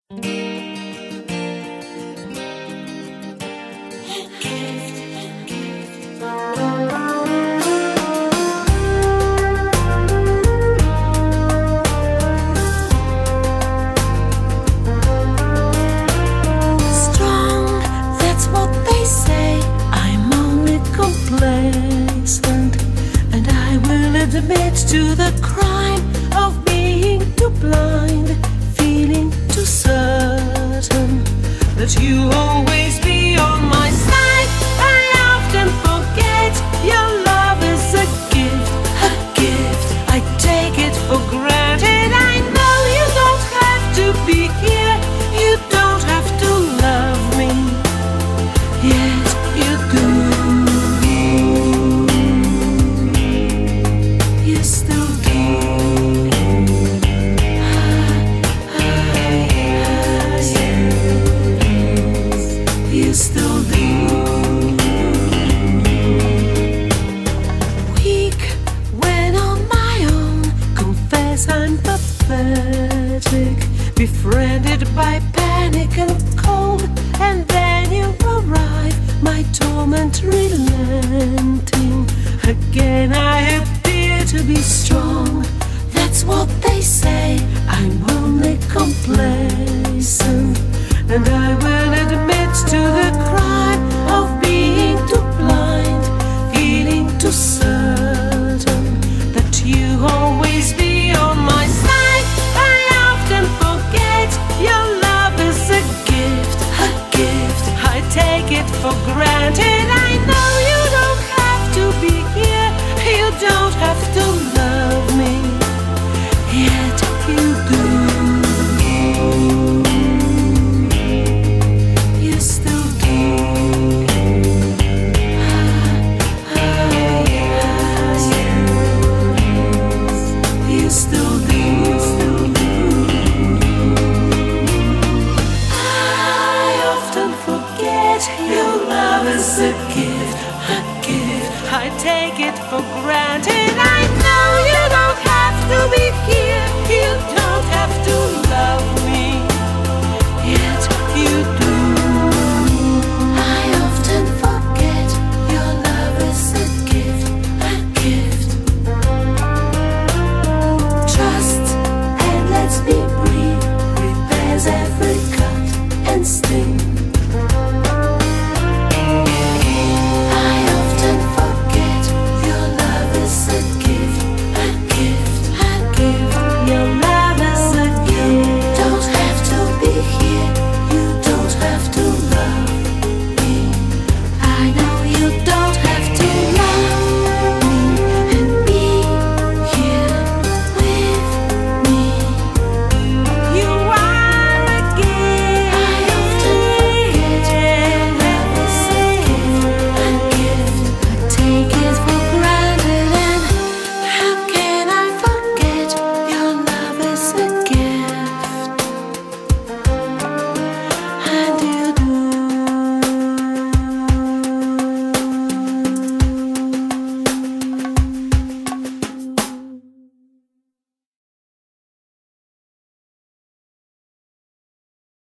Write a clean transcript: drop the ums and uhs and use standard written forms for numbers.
Admit to the crime of being too blind, feeling too certain that you always be on my side. I often forget your love is a gift, a gift. I take it for granted. I know you don't have to be here, you don't have to love me, yet you do. You still do. You still do. Weak when on my own, confess I'm pathetic, befriended by panic and cold, and then you arrive, my torment relenting. Again I appear to be strong, that's what they say.